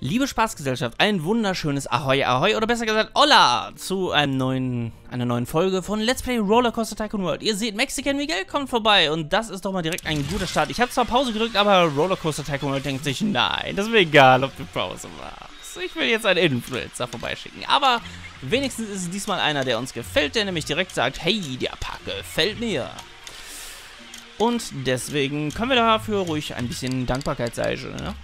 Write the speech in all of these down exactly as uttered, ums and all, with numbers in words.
Liebe Spaßgesellschaft, ein wunderschönes Ahoi Ahoi oder besser gesagt Hola zu einem neuen, einer neuen Folge von Let's Play Rollercoaster Tycoon World. Ihr seht, Mexican Miguel kommt vorbei und das ist doch mal direkt ein guter Start. Ich habe zwar Pause gedrückt, aber Rollercoaster Tycoon World denkt sich, nein, das ist mir egal, ob du Pause machst. Ich will jetzt einen Influencer vorbeischicken, aber wenigstens ist es diesmal einer, der uns gefällt, der nämlich direkt sagt, hey, der Park gefällt mir. Und deswegen können wir dafür ruhig ein bisschen Dankbarkeit zeigen, ne?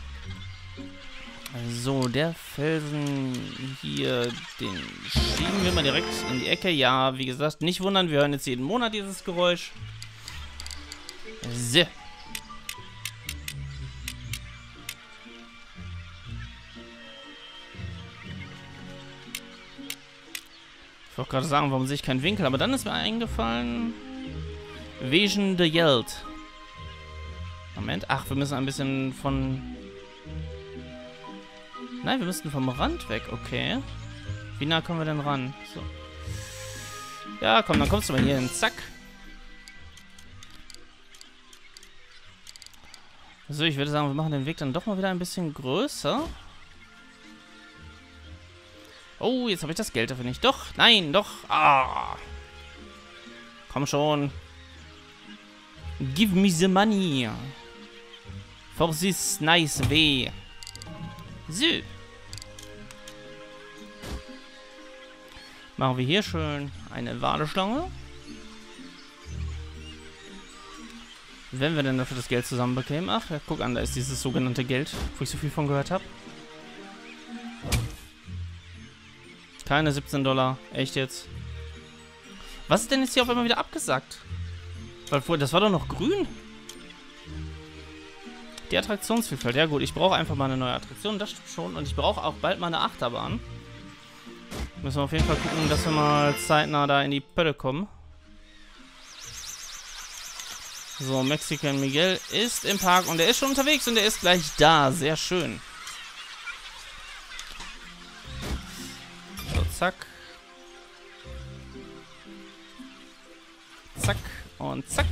So, der Felsen hier, den schieben wir mal direkt in die Ecke. Ja, wie gesagt, nicht wundern, wir hören jetzt jeden Monat dieses Geräusch. So. Ich wollte gerade sagen, warum sehe ich keinen Winkel, aber dann ist mir eingefallen, Vision de Yeld. Moment, ach, wir müssen ein bisschen von... Nein, wir müssten vom Rand weg, okay. Wie nah kommen wir denn ran? So. Ja, komm, dann kommst du mal hier hin. Zack. So, ich würde sagen, wir machen den Weg dann doch mal wieder ein bisschen größer. Oh, jetzt habe ich das Geld dafür nicht. Doch, nein, doch. Ah. Komm schon. Give me the money. For this nice way. So. Machen wir hier schön eine Warteschlange. Wenn wir denn dafür das Geld zusammenbekämen. Ach, ja, guck an, da ist dieses sogenannte Geld, wo ich so viel von gehört habe. Keine siebzehn Dollar. Echt jetzt? Was ist denn jetzt hier auf einmal wieder abgesagt? Weil vorher, das war doch noch grün. Die Attraktionsvielfalt. Ja gut, ich brauche einfach mal eine neue Attraktion, das stimmt schon. Und ich brauche auch bald mal eine Achterbahn. Müssen wir auf jeden Fall gucken, dass wir mal zeitnah da in die Pötte kommen. So, Mexican Miguel ist im Park und er ist schon unterwegs und er ist gleich da. Sehr schön. So, zack. Zack und zack.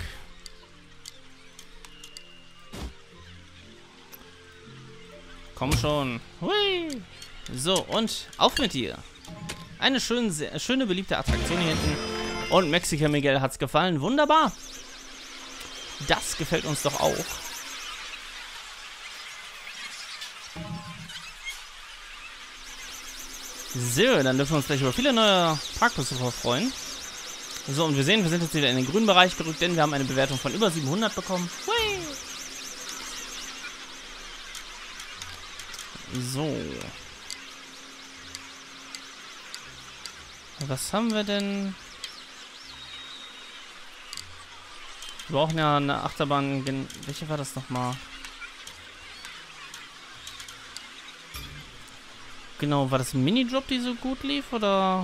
Komm schon. Hui. So, und auf mit dir. Eine schön, sehr, schöne, beliebte Attraktion hier hinten. Und Mexican Miguel hat's gefallen. Wunderbar. Das gefällt uns doch auch. So, dann dürfen wir uns gleich über viele neue Parkbesucher freuen. So, und wir sehen, wir sind jetzt wieder in den grünen Bereich gerückt, denn wir haben eine Bewertung von über siebenhundert bekommen. Hui. So. Was haben wir denn? Wir brauchen ja eine Achterbahn. Welche war das nochmal? Genau, war das ein Minijob, die so gut lief, oder?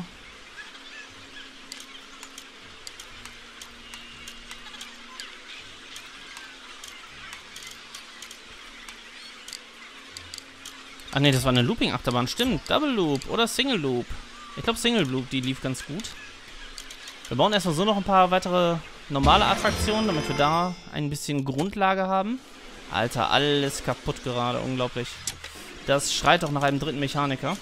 Ah ne, das war eine Looping-Achterbahn, stimmt. Double Loop oder Single Loop. Ich glaube Single Loop, die lief ganz gut. Wir bauen erstmal so noch ein paar weitere normale Attraktionen, damit wir da ein bisschen Grundlage haben. Alter, alles kaputt gerade, unglaublich. Das schreit doch nach einem dritten Mechaniker.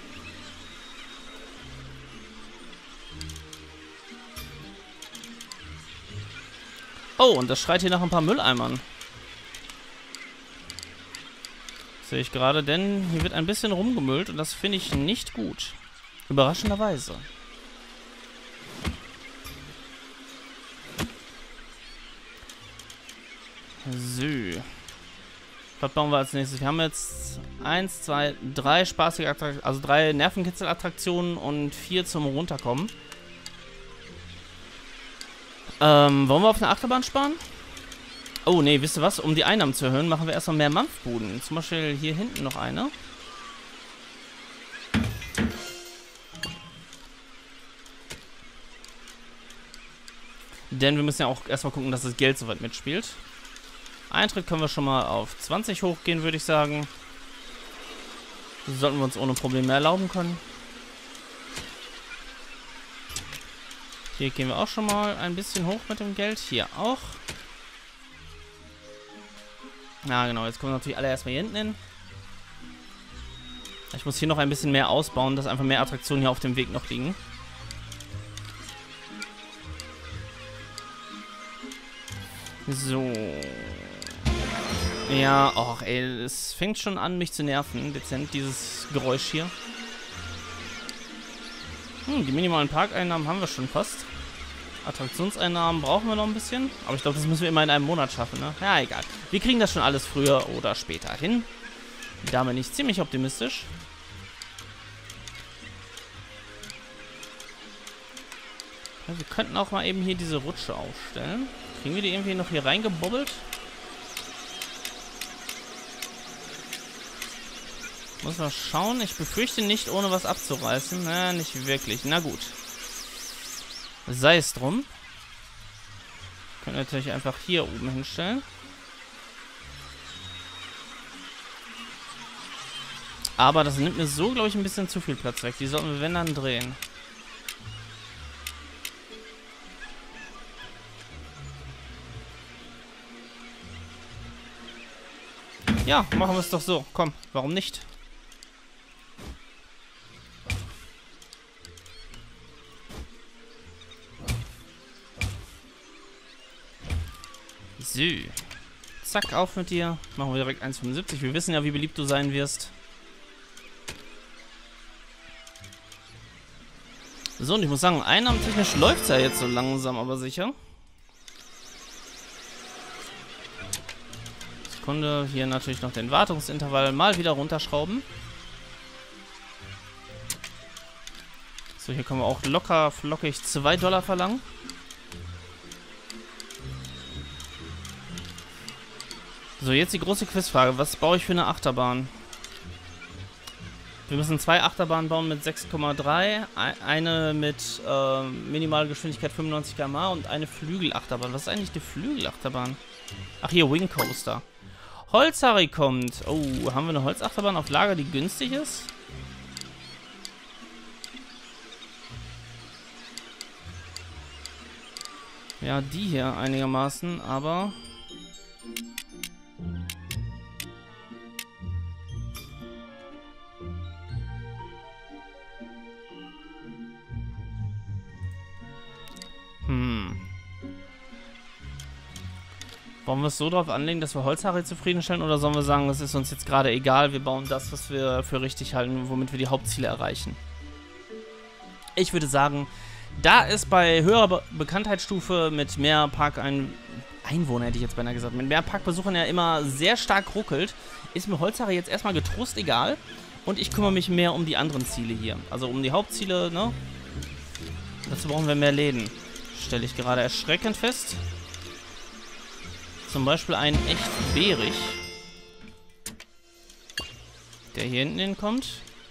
Oh, und das schreit hier nach ein paar Mülleimern. Sehe ich gerade, denn hier wird ein bisschen rumgemüllt und das finde ich nicht gut. Überraschenderweise. So. Was bauen wir als nächstes? Wir haben jetzt eins, zwei, drei spaßige Attraktionen, also drei Nervenkitzel-Attraktionen und vier zum Runterkommen. Ähm, wollen wir auf eine Achterbahn sparen? Oh, nee, wisst ihr was? Um die Einnahmen zu erhöhen, machen wir erstmal mehr Mampfbuden. Zum Beispiel hier hinten noch eine. Denn wir müssen ja auch erstmal gucken, dass das Geld soweit mitspielt. Eintritt können wir schon mal auf zwanzig hochgehen, würde ich sagen. Das sollten wir uns ohne Probleme erlauben können. Hier gehen wir auch schon mal ein bisschen hoch mit dem Geld. Hier auch. Ja, genau. Jetzt kommen wir natürlich alle erstmal hier hinten hin. Ich muss hier noch ein bisschen mehr ausbauen, dass einfach mehr Attraktionen hier auf dem Weg noch liegen. So. Ja, och ey, es fängt schon an, mich zu nerven, dezent, dieses Geräusch hier. Hm, die minimalen Parkeinnahmen haben wir schon fast. Attraktionseinnahmen brauchen wir noch ein bisschen. Aber ich glaube, das müssen wir immer in einem Monat schaffen, ne? Ja, egal. Wir kriegen das schon alles früher oder später hin. Da bin ich ziemlich optimistisch. Ja, wir könnten auch mal eben hier diese Rutsche aufstellen. Kriegen wir die irgendwie noch hier reingebobbelt? Muss mal schauen. Ich befürchte nicht, ohne was abzureißen. Na, nicht wirklich. Na gut. Sei es drum. Können wir natürlich einfach hier oben hinstellen. Aber das nimmt mir so, glaube ich, ein bisschen zu viel Platz weg. Die sollten wir, wenn dann, drehen. Ja, machen wir es doch so. Komm, warum nicht? So. Zack, auf mit dir. Machen wir direkt eins Komma fünfundsiebzig. Wir wissen ja, wie beliebt du sein wirst. So, und ich muss sagen, einnahmentechnisch läuft es ja jetzt so langsam, aber sicher. Sekunde, hier natürlich noch den Wartungsintervall mal wieder runterschrauben. So, hier können wir auch locker flockig zwei Dollar verlangen. So, jetzt die große Quizfrage. Was baue ich für eine Achterbahn? Wir müssen zwei Achterbahnen bauen mit sechs Komma drei. Eine mit äh, Minimalgeschwindigkeit fünfundneunzig Kilometer pro Stunde und eine Flügelachterbahn. Was ist eigentlich die Flügelachterbahn? Ach, hier, Wing Coaster. Holzharry kommt. Oh, haben wir eine Holzachterbahn auf Lager, die günstig ist? Ja, die hier einigermaßen, aber... Hm. Wollen wir es so drauf anlegen, dass wir Holzharry zufriedenstellen, oder sollen wir sagen, das ist uns jetzt gerade egal, wir bauen das, was wir für richtig halten, womit wir die Hauptziele erreichen? Ich würde sagen, da es bei höherer Be Bekanntheitsstufe mit mehr Parkein Einwohner, hätte ich jetzt beinahe gesagt, mit mehr Parkbesuchern ja immer sehr stark ruckelt, ist mir Holzharry jetzt erstmal getrost egal und ich kümmere mich mehr um die anderen Ziele hier. Also um die Hauptziele, ne? Dazu brauchen wir mehr Läden. Stelle ich gerade erschreckend fest. Zum Beispiel einen echt Bärich, der hier hinten hinkommt.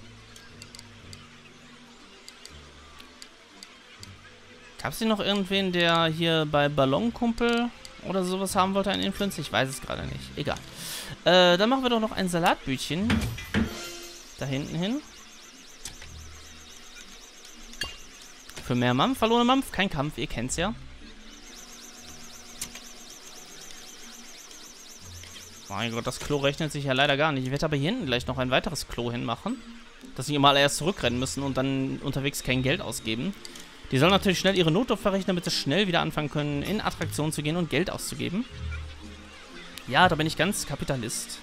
Gab es hier noch irgendwen, der hier bei Ballonkumpel oder sowas haben wollte, ein Influencer? Ich weiß es gerade nicht. Egal. Äh, dann machen wir doch noch ein Salatbütchen da hinten hin. Für mehr Mampf. Hallo Mampf, kein Kampf, ihr kennt's ja. Mein Gott, das Klo rechnet sich ja leider gar nicht. Ich werde aber hier hinten gleich noch ein weiteres Klo hinmachen. Dass sie immer erst zurückrennen müssen und dann unterwegs kein Geld ausgeben. Die sollen natürlich schnell ihre Notdurft verrechnen, damit sie schnell wieder anfangen können, in Attraktionen zu gehen und Geld auszugeben. Ja, da bin ich ganz Kapitalist.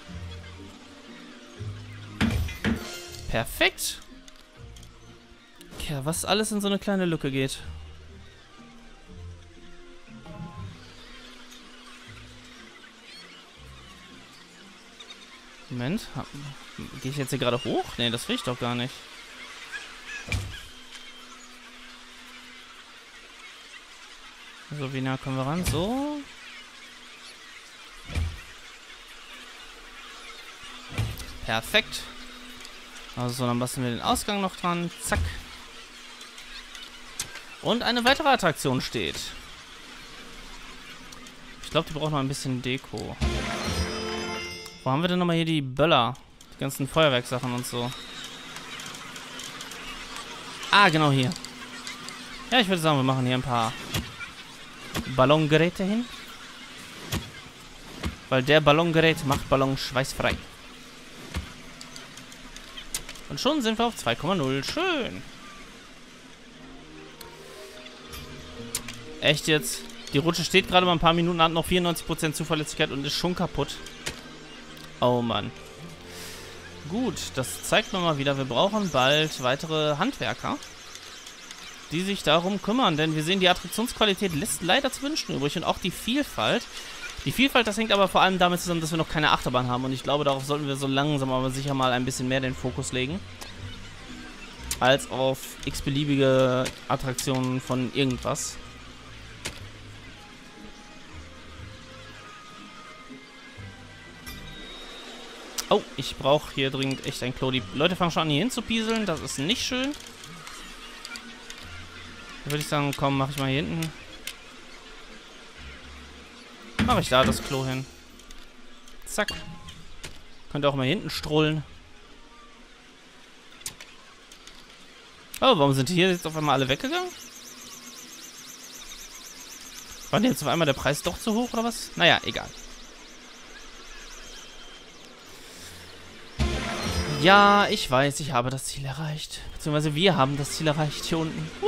Perfekt. Ja, was alles in so eine kleine Lücke geht. Moment. Gehe ich jetzt hier gerade hoch? Nee, das will ich doch gar nicht. So, wie nah kommen wir ran? So. Perfekt. Also, dann basteln wir den Ausgang noch dran. Zack. Und eine weitere Attraktion steht. Ich glaube, die braucht noch ein bisschen Deko. Wo haben wir denn nochmal hier die Böller? Die ganzen Feuerwerkssachen und so. Ah, genau hier. Ja, ich würde sagen, wir machen hier ein paar Ballongeräte hin. Weil der Ballongerät macht Ballon schweißfrei. Und schon sind wir auf zwei Komma null. Schön. Echt jetzt? Die Rutsche steht gerade mal ein paar Minuten, hat noch vierundneunzig Prozent Zuverlässigkeit und ist schon kaputt. Oh Mann. Gut, das zeigt mir mal wieder, wir brauchen bald weitere Handwerker, die sich darum kümmern. Denn wir sehen, die Attraktionsqualität lässt leider zu wünschen übrig. Und auch die Vielfalt. Die Vielfalt, das hängt aber vor allem damit zusammen, dass wir noch keine Achterbahn haben. Und ich glaube, darauf sollten wir so langsam aber sicher mal ein bisschen mehr den Fokus legen. Als auf x-beliebige Attraktionen von irgendwas. Oh, ich brauche hier dringend echt ein Klo. Die Leute fangen schon an, hier hinzupieseln. Das ist nicht schön. Da würde ich sagen, komm, mache ich mal hier hinten. Mache ich da das Klo hin. Zack. Könnt ihr auch mal hier hinten strollen. Oh, warum sind hier jetzt auf einmal alle weggegangen? War denn jetzt auf einmal der Preis doch zu hoch oder was? Naja, egal. Ja, ich weiß, ich habe das Ziel erreicht. Beziehungsweise wir haben das Ziel erreicht hier unten. Hui.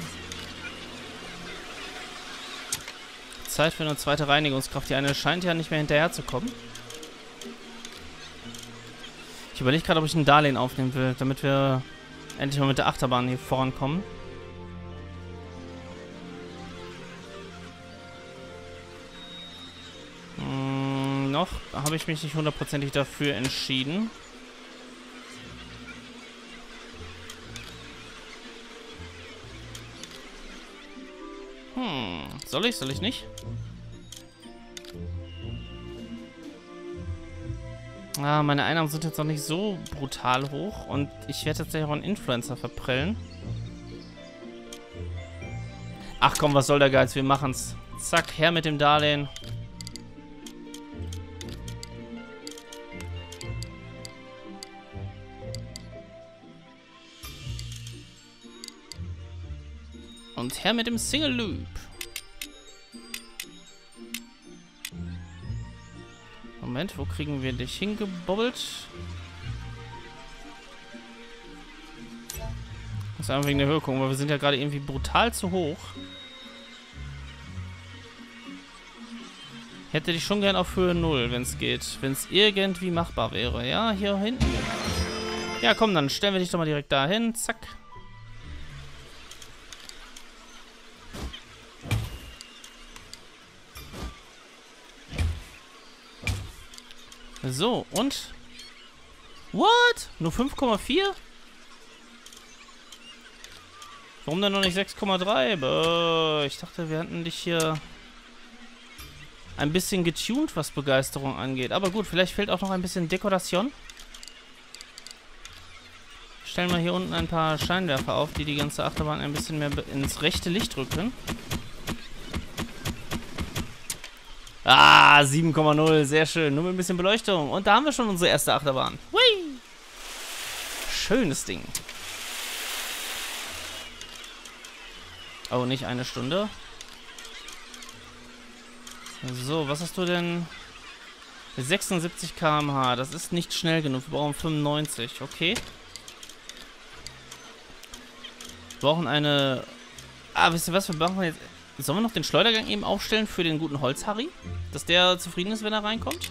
Zeit für eine zweite Reinigungskraft. Die eine scheint ja nicht mehr hinterher zu kommen. Ich überlege gerade, ob ich ein Darlehen aufnehmen will, damit wir endlich mal mit der Achterbahn hier vorankommen. Hm, noch habe ich mich nicht hundertprozentig dafür entschieden. Hm, soll ich, soll ich nicht? Ah, meine Einnahmen sind jetzt noch nicht so brutal hoch und ich werde tatsächlich auch einen Influencer verprellen. Ach komm, was soll der Geiz? Wir machen's. Zack, her mit dem Darlehen. Und her mit dem Single Loop. Moment, wo kriegen wir dich hingebobbelt? Muss einfach wegen der Höhe gucken, weil wir sind ja gerade irgendwie brutal zu hoch. Ich hätte dich schon gern auf Höhe null, wenn es geht. Wenn es irgendwie machbar wäre. Ja, hier hinten. Ja, komm, dann stellen wir dich doch mal direkt dahin. Zack. So, und? What? Nur fünf Komma vier? Warum denn noch nicht sechs Komma drei? Ich dachte, wir hatten dich hier ein bisschen getuned, was Begeisterung angeht. Aber gut, vielleicht fehlt auch noch ein bisschen Dekoration. Stellen wir hier unten ein paar Scheinwerfer auf, die die ganze Achterbahn ein bisschen mehr ins rechte Licht rücken. Ah, sieben Komma null, sehr schön. Nur mit ein bisschen Beleuchtung. Und da haben wir schon unsere erste Achterbahn. Hui! Schönes Ding. Oh, nicht eine Stunde. So, was hast du denn? sechsundsiebzig Kilometer pro Stunde. Das ist nicht schnell genug. Wir brauchen fünfundneunzig. Okay. Wir brauchen eine... Ah, wisst ihr was? Wir brauchen jetzt... Sollen wir noch den Schleudergang eben aufstellen für den guten Holz-Harry? Dass der zufrieden ist, wenn er reinkommt?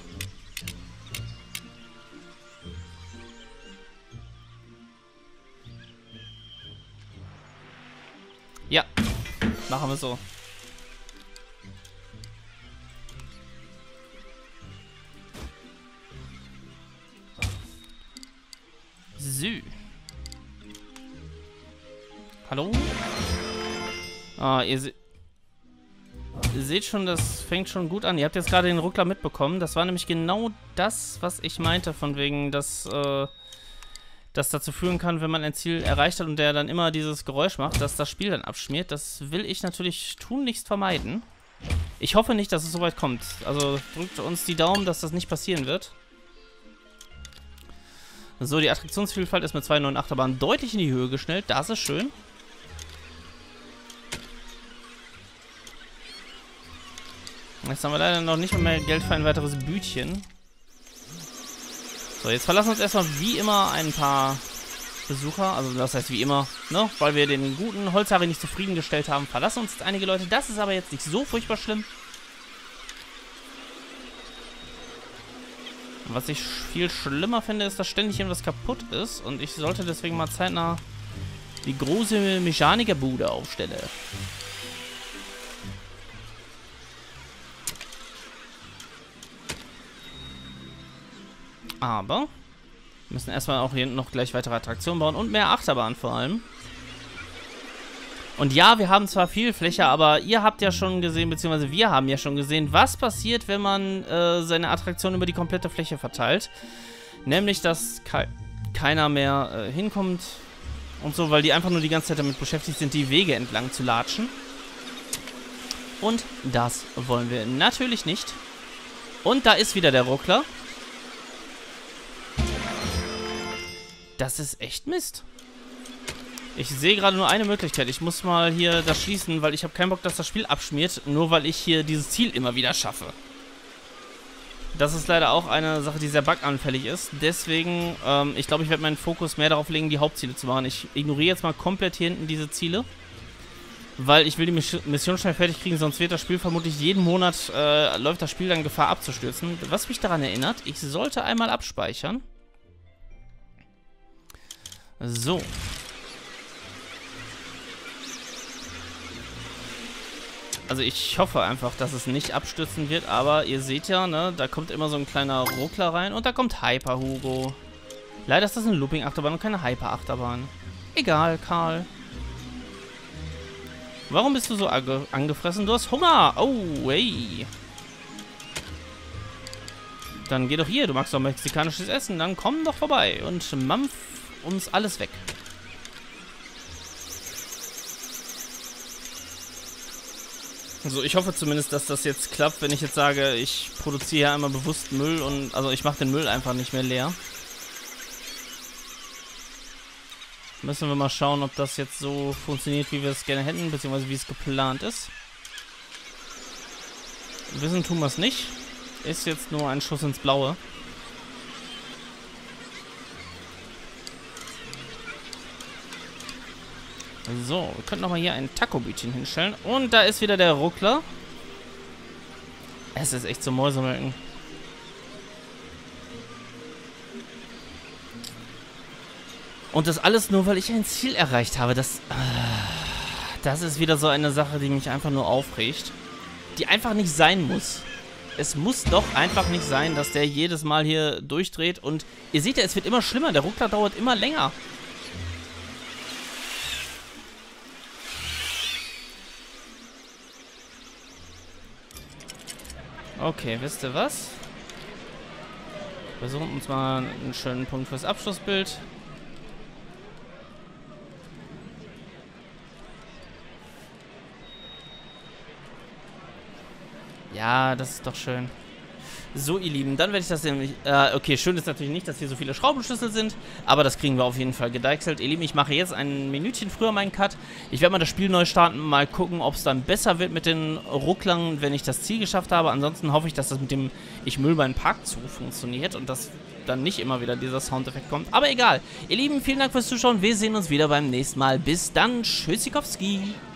Ja. Machen wir so. So. Hallo? Ah, ihr seht... Ihr seht schon, das fängt schon gut an. Ihr habt jetzt gerade den Ruckler mitbekommen. Das war nämlich genau das, was ich meinte, von wegen, dass äh, das dazu führen kann, wenn man ein Ziel erreicht hat und der dann immer dieses Geräusch macht, dass das Spiel dann abschmiert. Das will ich natürlich tunlichst vermeiden. Ich hoffe nicht, dass es soweit kommt. Also drückt uns die Daumen, dass das nicht passieren wird. So, die Attraktionsvielfalt ist mit zwei neuen Achterbahnen deutlich in die Höhe geschnellt. Das ist schön. Jetzt haben wir leider noch nicht mehr Geld für ein weiteres Bütchen. So, jetzt verlassen uns erstmal wie immer ein paar Besucher, also das heißt wie immer, ne, weil wir den guten Holzharry nicht zufriedengestellt haben, verlassen uns einige Leute. Das ist aber jetzt nicht so furchtbar schlimm. Was ich viel schlimmer finde, ist, dass ständig irgendwas kaputt ist und ich sollte deswegen mal zeitnah die große Mechanikerbude aufstellen. Aber wir müssen erstmal auch hier noch gleich weitere Attraktionen bauen und mehr Achterbahn vor allem. Und ja, wir haben zwar viel Fläche, aber ihr habt ja schon gesehen, beziehungsweise wir haben ja schon gesehen, was passiert, wenn man äh, seine Attraktion über die komplette Fläche verteilt. Nämlich, dass ke keiner mehr äh, hinkommt und so, weil die einfach nur die ganze Zeit damit beschäftigt sind, die Wege entlang zu latschen. Und das wollen wir natürlich nicht. Und da ist wieder der Ruckler. Das ist echt Mist. Ich sehe gerade nur eine Möglichkeit. Ich muss mal hier das schließen, weil ich habe keinen Bock, dass das Spiel abschmiert, nur weil ich hier dieses Ziel immer wieder schaffe. Das ist leider auch eine Sache, die sehr buganfällig ist. Deswegen, ähm, ich glaube, ich werde meinen Fokus mehr darauf legen, die Hauptziele zu machen. Ich ignoriere jetzt mal komplett hier hinten diese Ziele, weil ich will die Mission schnell fertig kriegen, sonst wird das Spiel vermutlich jeden Monat, äh, läuft das Spiel dann Gefahr abzustürzen. Was mich daran erinnert, ich sollte einmal abspeichern. So. Also ich hoffe einfach, dass es nicht abstürzen wird, aber ihr seht ja, ne, da kommt immer so ein kleiner Ruckler rein und da kommt Hyper Hugo. Leider ist das eine Looping-Achterbahn und keine Hyper-Achterbahn. Egal, Karl. Warum bist du so ange angefressen? Du hast Hunger. Oh, hey. Dann geh doch hier, du magst doch mexikanisches Essen, dann komm doch vorbei und mampf uns alles weg. Also ich hoffe zumindest, dass das jetzt klappt, wenn ich jetzt sage, ich produziere ja einmal bewusst Müll und also ich mache den Müll einfach nicht mehr leer. Müssen wir mal schauen, ob das jetzt so funktioniert, wie wir es gerne hätten, beziehungsweise wie es geplant ist. Wissen tun wir es nicht. Ist jetzt nur ein Schuss ins Blaue. So, wir könnten nochmal hier ein Taco-Bütchen hinstellen. Und da ist wieder der Ruckler. Es ist echt zum Mäusemelken. Und das alles nur, weil ich ein Ziel erreicht habe. Das, das ist wieder so eine Sache, die mich einfach nur aufregt. Die einfach nicht sein muss. Es muss doch einfach nicht sein, dass der jedes Mal hier durchdreht. Und ihr seht ja, es wird immer schlimmer. Der Ruckler dauert immer länger. Okay, wisst ihr was? Wir suchen uns mal einen schönen Punkt fürs Abschlussbild. Ja, das ist doch schön. So, ihr Lieben, dann werde ich das nämlich... Äh, okay, schön ist natürlich nicht, dass hier so viele Schraubenschlüssel sind, aber das kriegen wir auf jeden Fall gedeichselt. Ihr Lieben, ich mache jetzt ein Minütchen früher meinen Cut. Ich werde mal das Spiel neu starten, mal gucken, ob es dann besser wird mit den Rucklern, wenn ich das Ziel geschafft habe. Ansonsten hoffe ich, dass das mit dem Ich Müll meinen Park zu funktioniert und dass dann nicht immer wieder dieser Soundeffekt kommt. Aber egal. Ihr Lieben, vielen Dank fürs Zuschauen. Wir sehen uns wieder beim nächsten Mal. Bis dann. Tschüssikowski.